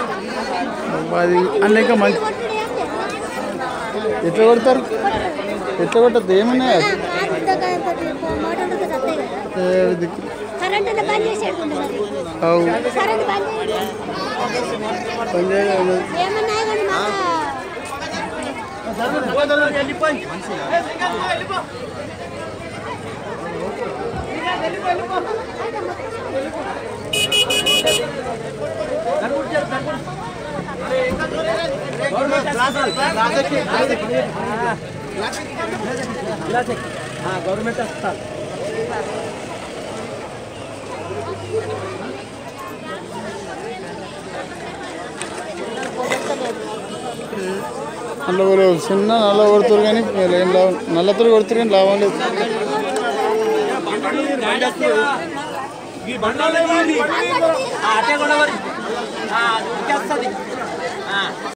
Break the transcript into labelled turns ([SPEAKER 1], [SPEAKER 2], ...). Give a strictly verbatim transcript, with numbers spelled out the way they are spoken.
[SPEAKER 1] అది అన్నీ ఇంకా మంచి ఎట్లా కొడతారు ఎట్లా కొట్టద్దు ఏమున్నాయి
[SPEAKER 2] गवर्नमेंट अस्पताल
[SPEAKER 1] నల్ల చిన్న నల్ల కొడుతురు కానీ ఏం లాభం నల్లతో కొడుతురు కానీ లాభం లేదు